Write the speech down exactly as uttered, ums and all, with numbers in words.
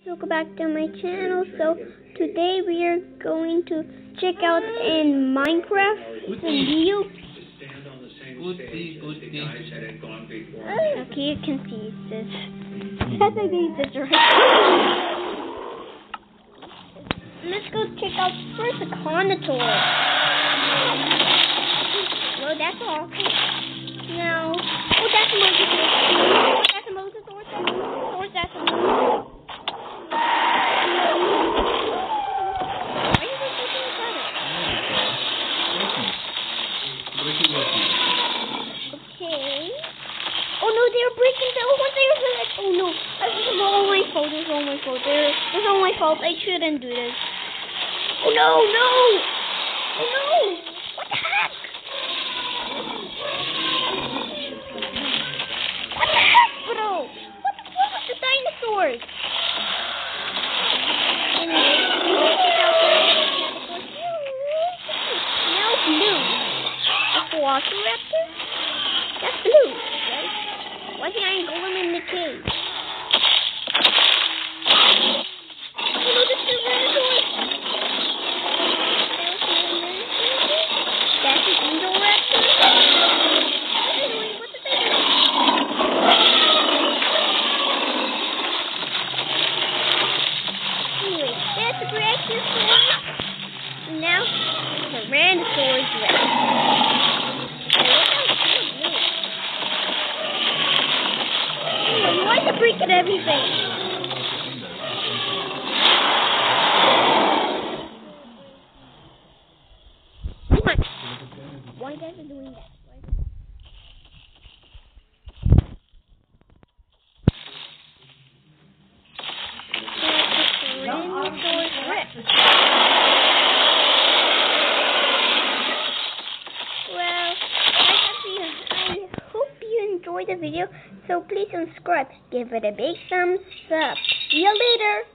Welcome back to my channel. So today we are going to check out in Minecraft the video. Okay, you can see this. I think this is right. Let's go check out first the Carnotaur. Well, that's all. Now, oh, that's a Mosasaurus. That's a Mosasaurus. That's a Mosasaurus. That's a Mosasaurus. Okay. Oh no, they're breaking down. Oh, they are like, oh no, this is all my fault. This is all my fault. This is all my fault. I shouldn't do this. Oh no, no. Oh no. What the heck? What the heck, bro? What the fuck with the dinosaurs? Now blue. A Velociraptor? That's blue, right? Why can't I go in the cage? Oh no, this is Tyrannosaurus. That's an Indoraptor. What are they doing? What are they doing? Anyway, that's a Brachiosaurus. And now, Tyrannosaurus Rex. Why is it breaking everything? Come on. Why is it doing that? Why is it... Tyrannosaurus Rex. Well, I hope you enjoyed the video. So please subscribe, give it a big thumbs up. See you later.